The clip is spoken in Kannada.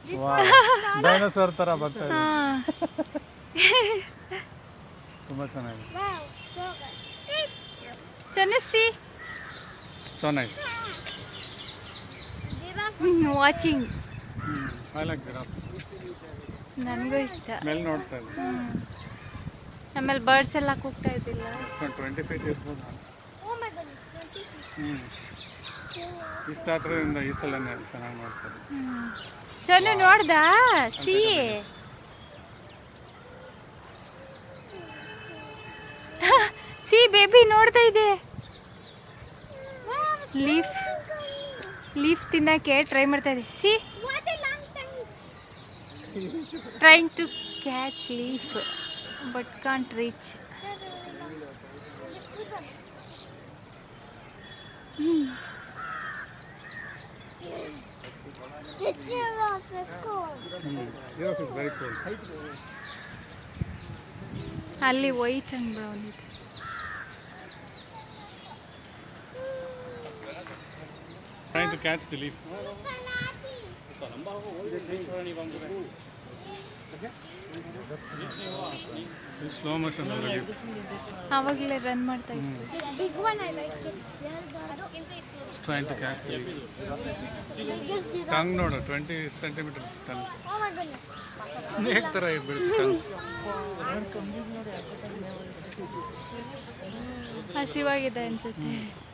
ಡೈನೋಸಾರ್ ತರ ಬರ್ತಾ ಇದೆ. ತುಂಬಾ ಚೆನ್ನಾಗಿದೆ. Chanasi. So nice. Watching. I like giraffe. ನನಗೂ ಇಷ್ಟ. ಸ್ಮೆಲ್ ನೋಡ್ತಾ ಇದ್ದೆ. ಆಮೇಲೆ ಬರ್ಡ್ಸ್ ಎಲ್ಲ ಕೂಗ್ತಾ ಇದ್ದಿಲ್ಲ. 20 feet ಇರ್ಬೋದು. ಇಷ್ಟ ಹತ್ರದಿಂದ ಈ ಸಲನೇ ಚೆನ್ನಾಗಿ ನೋಡ್ತಾರೆ. ಸೊನ್ನೆ ನೋಡ್ದ ಸಿ ಸಿ ಬೇಬಿ ನೋಡ್ತಾ ಇದೆ. ಲೀಫ್ ತಿನ್ನಕ್ಕೆ ಟ್ರೈ ಮಾಡ್ತಾ ಇದೆ. See trying to catch leaf but can't reach. The giraffe is cool. Giraffe is very cool. ಅಲ್ಲಿ ವೈಟ್ ಅಂಡ್ ಬ್ರೌನ್ ಇದೆ. Trying to catch the leaf. Slow motion of the leaf. ಅವಾಗಲೇ ರನ್ ಮಾಡ್ತಾ ಇತ್ತು. Big one, I like it. It's trying to catch the leaf. Biggest giraffe. Tongue ನೋಡು 20 centimeter tongue. Oh my goodness. Snake ತರ ಬಿಡುತ್ತೆ tongue. ಹಸಿವಾಗಿದೆ ಅನ್ಸುತ್ತೆ.